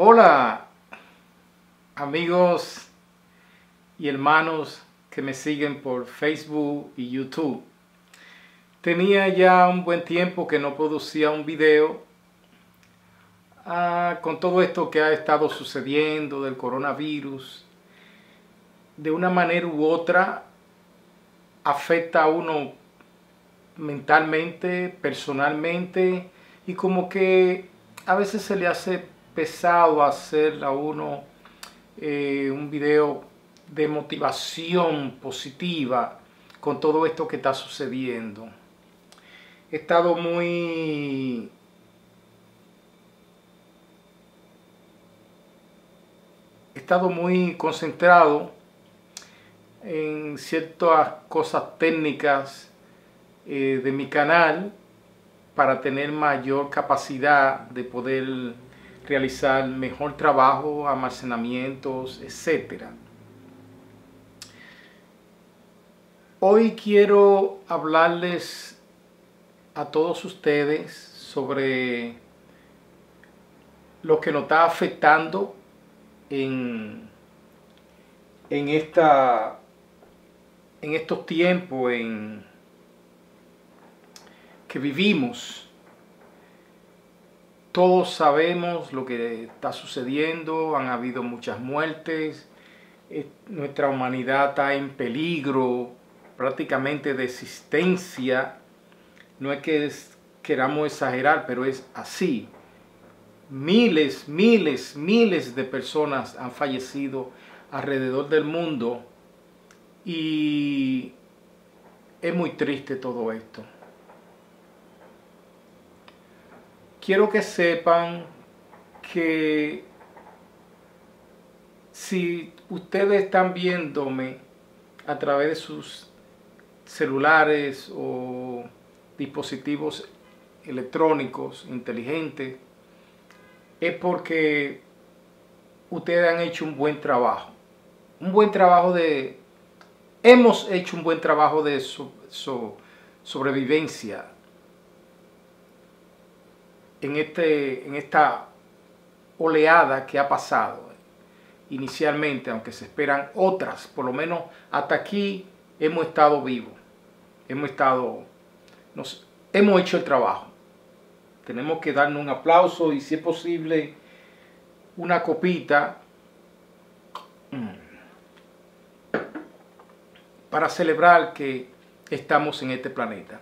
Hola amigos y hermanos que me siguen por Facebook y YouTube. Tenía ya un buen tiempo que no producía un video con todo esto que ha estado sucediendo del coronavirus. De una manera u otra afecta a uno mentalmente, personalmente, y como que a veces se le hace pesado hacer a uno un video de motivación positiva con todo esto que está sucediendo. He estado muy concentrado en ciertas cosas técnicas de mi canal para tener mayor capacidad de poder realizar mejor trabajo, almacenamientos, etc. Hoy quiero hablarles a todos ustedes sobre lo que nos está afectando en estos tiempos que vivimos. Todos sabemos lo que está sucediendo, han habido muchas muertes, nuestra humanidad está en peligro prácticamente de existencia. No es que queramos exagerar, pero es así. Miles de personas han fallecido alrededor del mundo y es muy triste todo esto. Quiero que sepan que si ustedes están viéndome a través de sus celulares o dispositivos electrónicos inteligentes, es porque ustedes han hecho un buen trabajo. Hemos hecho un buen trabajo de sobrevivencia en esta oleada que ha pasado inicialmente, aunque se esperan otras. Por lo menos hasta aquí hemos estado vivos, hemos hecho el trabajo. Tenemos que darnos un aplauso y, si es posible, una copita para celebrar que estamos en este planeta.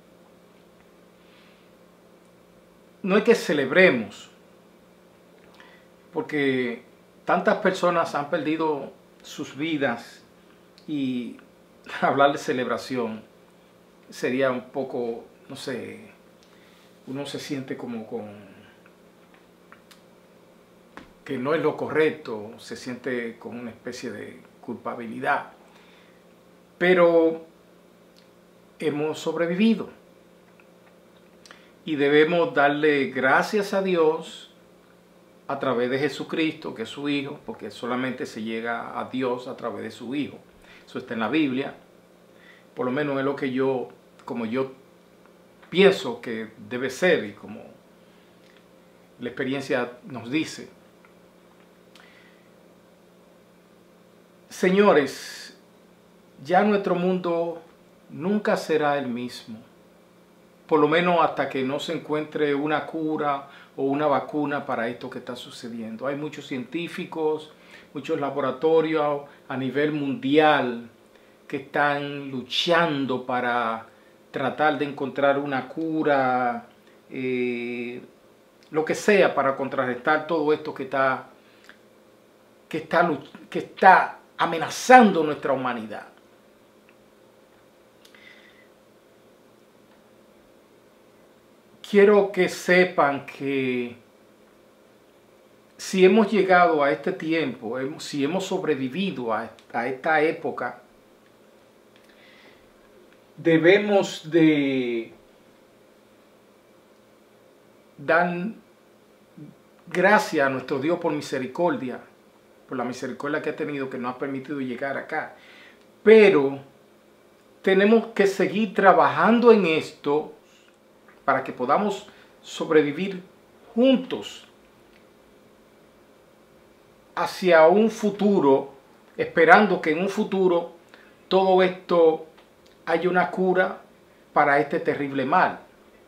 No es que celebremos, porque tantas personas han perdido sus vidas y hablar de celebración sería un poco, no sé, uno se siente como que no es lo correcto, se siente con una especie de culpabilidad. Pero hemos sobrevivido y debemos darle gracias a Dios a través de Jesucristo, que es su Hijo, porque solamente se llega a Dios a través de su Hijo. Eso está en la Biblia. Por lo menos es lo que como yo pienso que debe ser y como la experiencia nos dice. Señores, ya nuestro mundo nunca será el mismo, por lo menos hasta que no se encuentre una cura o una vacuna para esto que está sucediendo. Hay muchos científicos, muchos laboratorios a nivel mundial que están luchando para tratar de encontrar una cura, lo que sea, para contrarrestar todo esto que está amenazando nuestra humanidad. Quiero que sepan que si hemos llegado a este tiempo, si hemos sobrevivido a esta época, debemos de dar gracias a nuestro Dios por misericordia, por la misericordia que ha tenido, que nos ha permitido llegar acá. Pero tenemos que seguir trabajando en esto para que podamos sobrevivir juntos. hacia un futuro, esperando que en un futuro todo esto haya una cura para este terrible mal.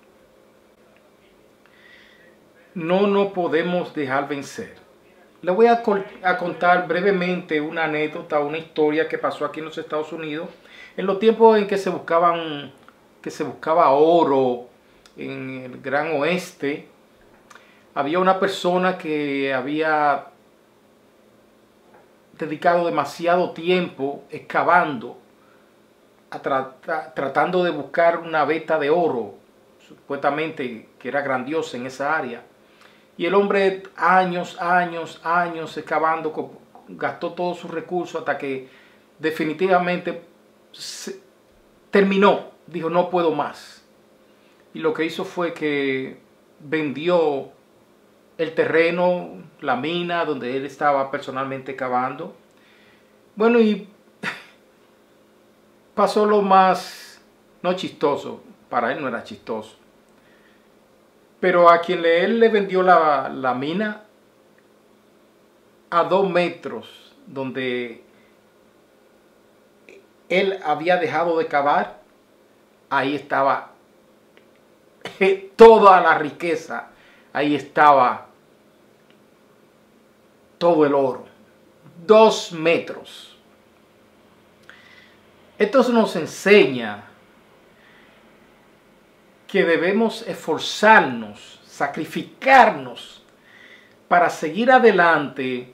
No nos podemos dejar vencer. Les voy a contar brevemente una anécdota, una historia que pasó aquí en los Estados Unidos en los tiempos en que se buscaba oro en el Gran Oeste. Había una persona que había dedicado demasiado tiempo excavando, tratando de buscar una veta de oro, supuestamente que era grandiosa en esa área. Y el hombre años excavando, gastó todos sus recursos hasta que definitivamente terminó. Dijo, no puedo más. Y lo que hizo fue que vendió el terreno, la mina donde él estaba personalmente cavando. Bueno, y pasó lo más, no chistoso, para él no era chistoso. Pero a quien él le vendió la mina, a 2 metros donde él había dejado de cavar, ahí estaba toda la riqueza, ahí estaba todo el oro. 2 metros. Esto nos enseña que debemos esforzarnos, sacrificarnos para seguir adelante,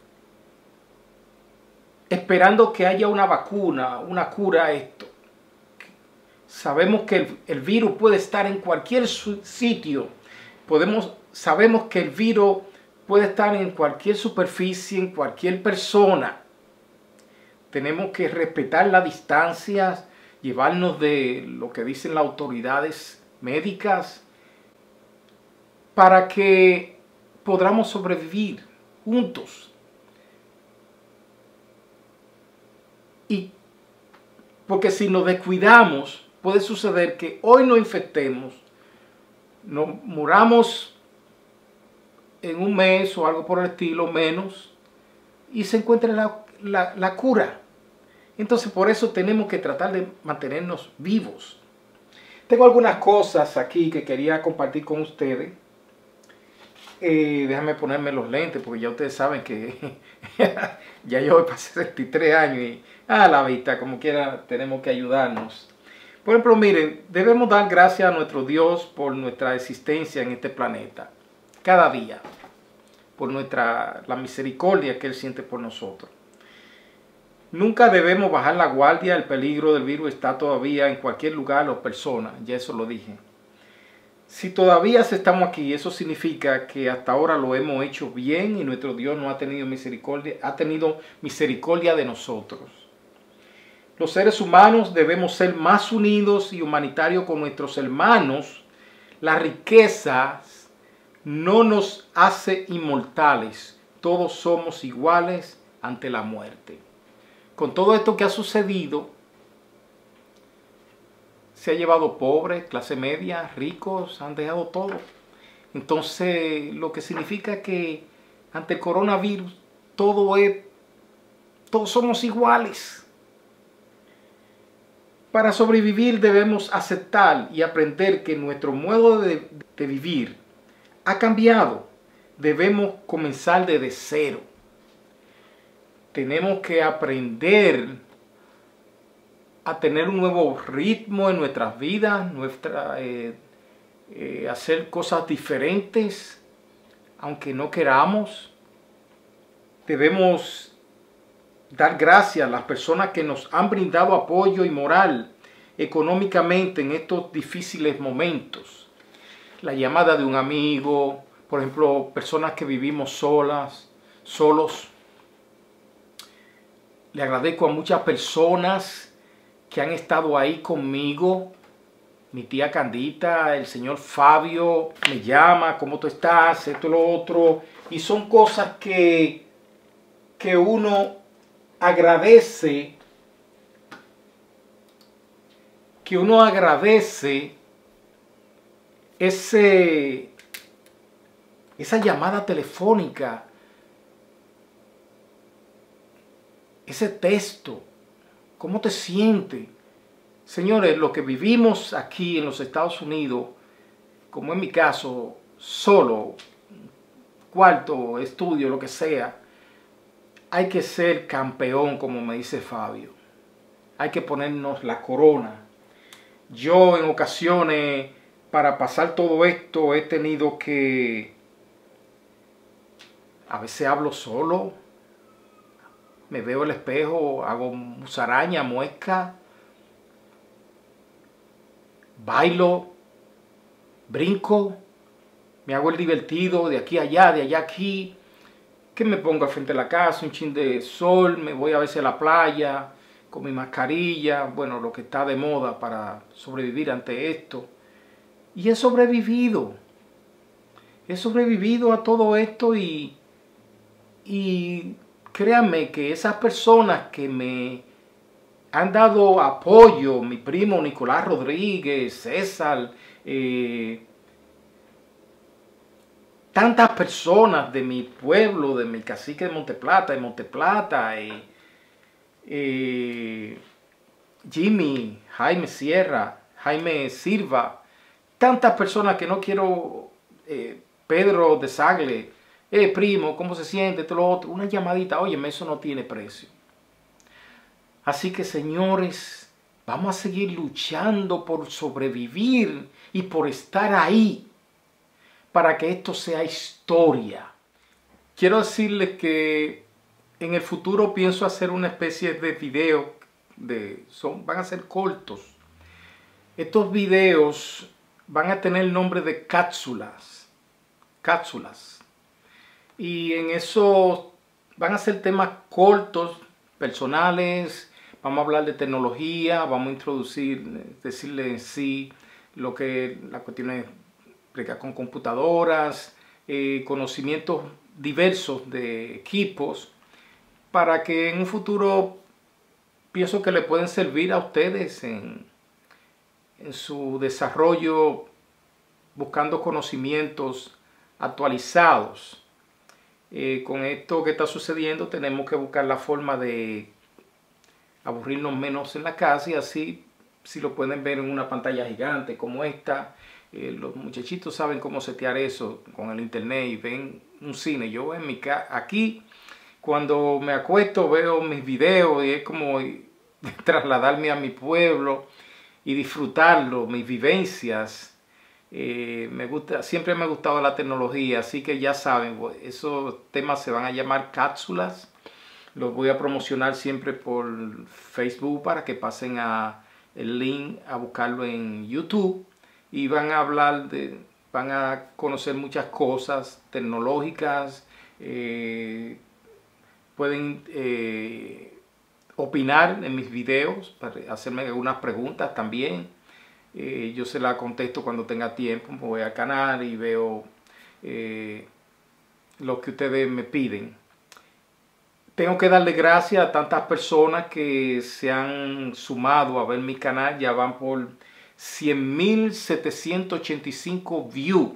esperando que haya una vacuna, una cura a esto. Sabemos que el virus puede estar en cualquier sitio. Sabemos que el virus puede estar en cualquier superficie, en cualquier persona. Tenemos que respetar las distancias, llevarnos de lo que dicen las autoridades médicas para que podamos sobrevivir juntos. Y porque si nos descuidamos, puede suceder que hoy nos infectemos, nos muramos en un mes o algo por el estilo, menos, y se encuentre la cura. Entonces por eso tenemos que tratar de mantenernos vivos. Tengo algunas cosas aquí que quería compartir con ustedes. Déjame ponerme los lentes porque ya ustedes saben que ya yo pasé 63 años y a la vista, como quiera, tenemos que ayudarnos. Por ejemplo, miren, debemos dar gracias a nuestro Dios por nuestra existencia en este planeta, cada día, por la misericordia que Él siente por nosotros. Nunca debemos bajar la guardia, el peligro del virus está todavía en cualquier lugar o persona, ya eso lo dije. Si todavía estamos aquí, eso significa que hasta ahora lo hemos hecho bien y nuestro Dios no ha tenido misericordia de nosotros. Los seres humanos debemos ser más unidos y humanitarios con nuestros hermanos. La riqueza no nos hace inmortales. Todos somos iguales ante la muerte. Con todo esto que ha sucedido, se ha llevado pobres, clase media, ricos, han dejado todo. Entonces, lo que significa que ante el coronavirus, todos somos iguales. Para sobrevivir debemos aceptar y aprender que nuestro modo de vivir ha cambiado. Debemos comenzar desde cero. Tenemos que aprender a tener un nuevo ritmo en nuestras vidas, hacer cosas diferentes, aunque no queramos. Debemos dar gracias a las personas que nos han brindado apoyo y moral económicamente en estos difíciles momentos. La llamada de un amigo, por ejemplo, personas que vivimos solos. Le agradezco a muchas personas que han estado ahí conmigo. Mi tía Candita, el señor Fabio me llama, ¿cómo tú estás? Esto y lo otro. Y son cosas que uno agradece. Que uno agradece esa llamada telefónica ese texto, ¿cómo te sientes? Señores, lo que vivimos aquí en los Estados Unidos, como en mi caso, solo, cuarto, estudio, lo que sea, hay que ser campeón, como me dice Fabio. Hay que ponernos la corona. Yo en ocasiones, para pasar todo esto, he tenido que... A veces hablo solo, me veo el espejo, hago musaraña, muesca, bailo, brinco, me hago el divertido de aquí a allá, de allá a aquí, que me pongo al frente de la casa, un chin de sol, me voy a veces a la playa con mi mascarilla, bueno, lo que está de moda para sobrevivir ante esto. Y he sobrevivido a todo esto y créanme que esas personas que me han dado apoyo, mi primo Nicolás Rodríguez, César, tantas personas de mi pueblo, de mi cacique de Monteplata, Jimmy, Jaime Sierra, Jaime Silva, tantas personas que no quiero, Pedro de Sagle, primo, ¿cómo se siente? Todo lo otro, una llamadita, óyeme, eso no tiene precio. Así que señores, vamos a seguir luchando por sobrevivir y por estar ahí para que esto sea historia. Quiero decirles que en el futuro pienso hacer una especie de video, van a ser cortos. Estos videos van a tener el nombre de cápsulas. Y en eso van a ser temas cortos, personales. Vamos a hablar de tecnología, vamos a introducir, decirle en sí lo que la cuestión es con computadoras, conocimientos diversos de equipos, para que en un futuro pienso que le pueden servir a ustedes en su desarrollo, buscando conocimientos actualizados. Con esto que está sucediendo tenemos que buscar la forma de aburrirnos menos en la casa y así, si lo pueden ver en una pantalla gigante como esta, los muchachitos saben cómo setear eso con el internet y ven un cine. Yo en mi aquí, cuando me acuesto, veo mis videos y es como trasladarme a mi pueblo y disfrutarlo, mis vivencias. Siempre me ha gustado la tecnología, así que ya saben, esos temas se van a llamar cápsulas. Los voy a promocionar siempre por Facebook para que pasen el link a buscarlo en YouTube y van a conocer muchas cosas tecnológicas, pueden opinar en mis videos, para hacerme algunas preguntas también. Yo se las contesto cuando tenga tiempo, me voy al canal y veo lo que ustedes me piden. Tengo que darle gracias a tantas personas que se han sumado a ver mi canal. Ya van por 100.785 views.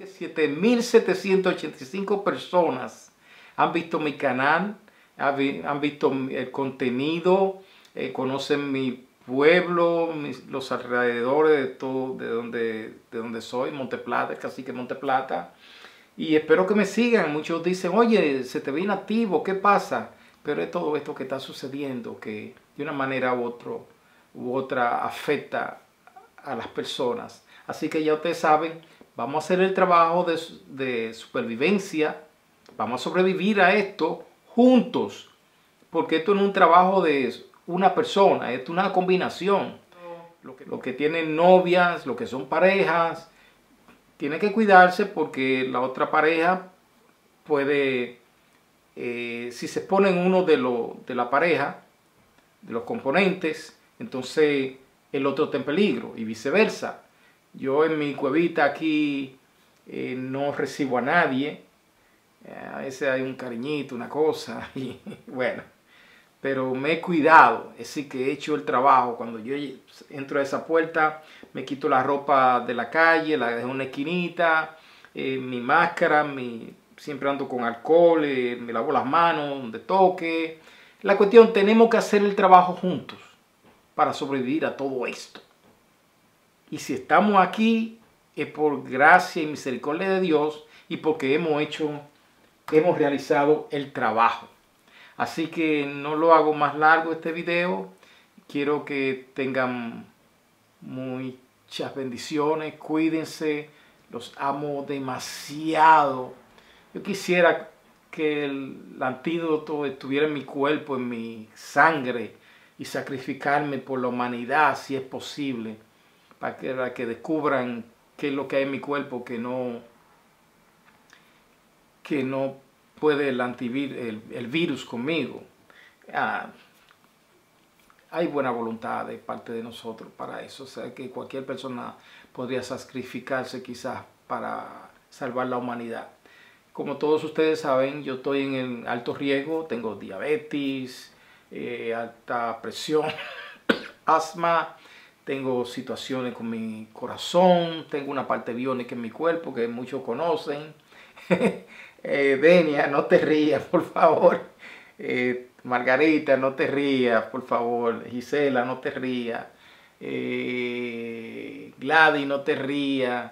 7.785 personas han visto mi canal, han visto el contenido, conocen mi pueblo, los alrededores de todo, de donde soy, Monteplata, el cacique Monteplata. Y espero que me sigan. Muchos dicen, oye, se te ve inactivo, ¿qué pasa? Pero es todo esto que está sucediendo que de una manera u otra afecta a las personas. Así que ya ustedes saben, vamos a hacer el trabajo de supervivencia, vamos a sobrevivir a esto juntos, porque esto no es un trabajo de una persona, esto es una combinación. Los que tienen novias, los que son parejas, tienen que cuidarse porque la otra pareja puede... si se exponen uno de la pareja, de los componentes, entonces el otro está en peligro y viceversa. Yo en mi cuevita aquí no recibo a nadie, a veces hay un cariñito, una cosa, y bueno, pero me he cuidado, es decir, que he hecho el trabajo. Cuando yo entro a esa puerta, me quito la ropa de la calle, la dejo en una esquinita, mi máscara, siempre ando con alcohol, me lavo las manos donde toque, La cuestión, tenemos que hacer el trabajo juntos para sobrevivir a todo esto. Y si estamos aquí es por gracia y misericordia de Dios y porque hemos realizado el trabajo. Así que no lo hago más largo este video. Quiero que tengan muchas bendiciones. Cuídense. Los amo demasiado. Yo quisiera que el antídoto estuviera en mi cuerpo, en mi sangre, y sacrificarme por la humanidad si es posible, para que descubran qué es lo que hay en mi cuerpo que no puede el virus conmigo. Hay buena voluntad de parte de nosotros para eso. O sea, que cualquier persona podría sacrificarse quizás para salvar la humanidad. Como todos ustedes saben, yo estoy en el alto riesgo. Tengo diabetes, alta presión, asma. Tengo situaciones con mi corazón. Tengo una parte biónica en mi cuerpo que muchos conocen. Denia, no te rías, por favor. Margarita, no te rías, por favor. Gisela, no te rías. Gladys, no te rías.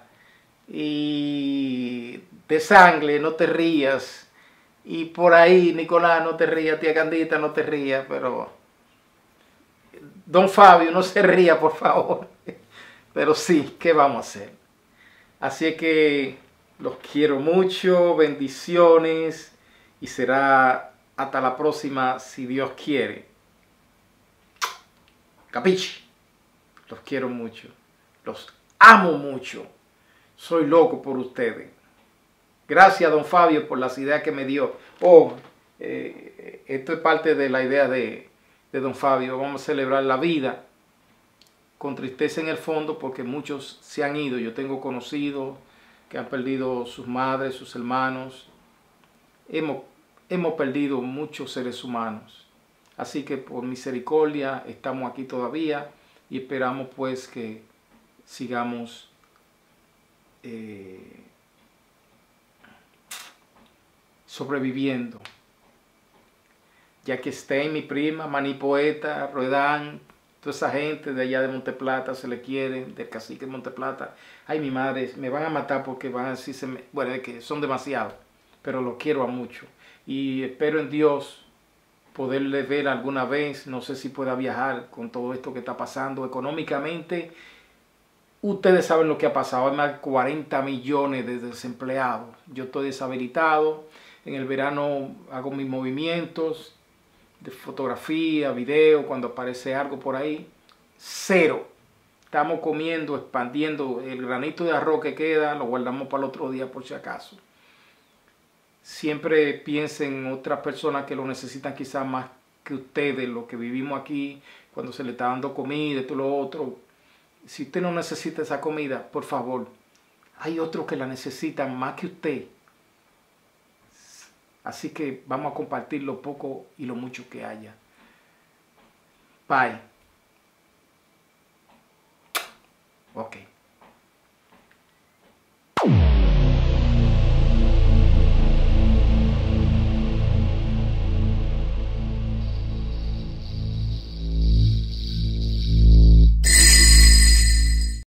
Y de sangre, no te rías. Y por ahí, Nicolás, no te rías. Tía Candita, no te rías. Pero Don Fabio, no se ría, por favor. Pero sí, ¿qué vamos a hacer? Así que los quiero mucho. Bendiciones. Y será hasta la próxima, si Dios quiere. ¿Capichi? Los quiero mucho. Los amo mucho. Soy loco por ustedes. Gracias, don Fabio, por las ideas que me dio. Esto es parte de la idea de don Fabio. Vamos a celebrar la vida con tristeza en el fondo porque muchos se han ido. Yo tengo conocidos que han perdido sus madres, sus hermanos. Hemos perdido muchos seres humanos. Así que por misericordia estamos aquí todavía y esperamos pues que sigamos sobreviviendo. Ya que Stein, mi prima, Maní Poeta, Ruedán, toda esa gente de allá de Monteplata se le quiere, del cacique de Monteplata. Ay, mi madre, me van a matar porque van a decirse, bueno, es que son demasiados, pero los quiero a mucho. Y espero en Dios poderle ver alguna vez. No sé si pueda viajar con todo esto que está pasando económicamente. Ustedes saben lo que ha pasado. Hay más de 40 millones de desempleados. Yo estoy deshabilitado. En el verano hago mis movimientos de fotografía, video, cuando aparece algo por ahí. Cero. Estamos comiendo, expandiendo. El granito de arroz que queda lo guardamos para el otro día por si acaso. Siempre piensen en otras personas que lo necesitan quizás más que ustedes, los que vivimos aquí, cuando se le está dando comida y todo lo otro. Si usted no necesita esa comida, por favor, hay otros que la necesitan más que usted. Así que vamos a compartir lo poco y lo mucho que haya. Bye. Ok.